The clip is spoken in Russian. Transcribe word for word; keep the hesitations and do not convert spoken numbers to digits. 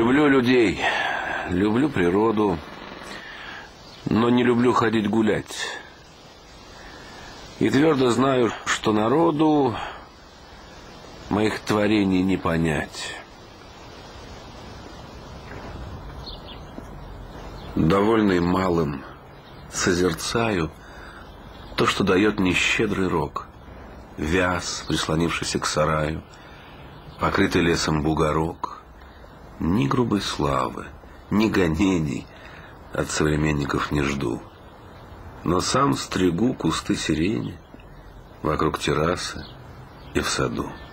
Люблю людей, люблю природу, но не люблю ходить гулять. И твердо знаю, что народу моих творений не понять. Довольный малым, созерцаю то, что дает мне щедрый рог. Вяз, прислонившийся к сараю, покрытый лесом бугорок. Ни грубой славы, ни гонений от современников не жду. Но сам стригу кусты сирени вокруг террасы и в саду.